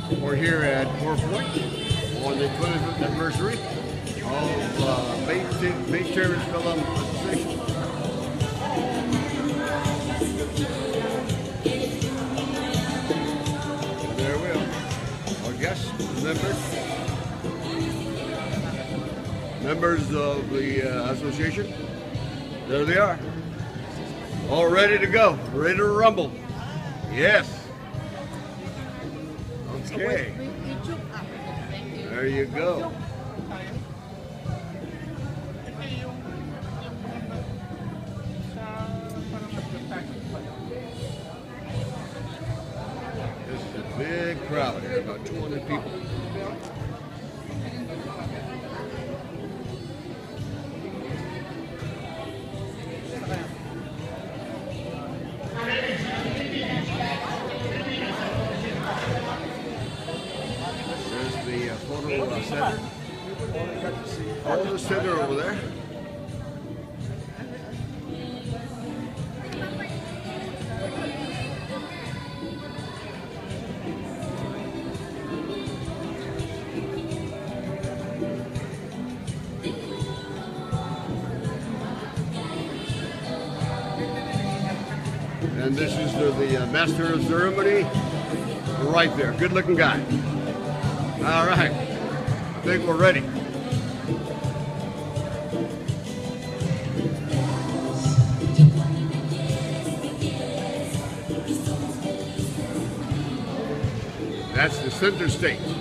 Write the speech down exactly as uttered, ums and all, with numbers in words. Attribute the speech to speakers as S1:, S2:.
S1: We're here at Four Point on the twentieth anniversary of uh, Main, Main Terrace Film Association. There we are. Our guests, members, members of the uh, association. There they are. All ready to go, ready to rumble. Yes. Okay. There you go. This is a big crowd here, about two hundred people. The uh, photo uh, center. Photo center over there. And this is the, the uh, master of ceremony right there. Good looking guy. All right, I think we're ready. That's the center stage.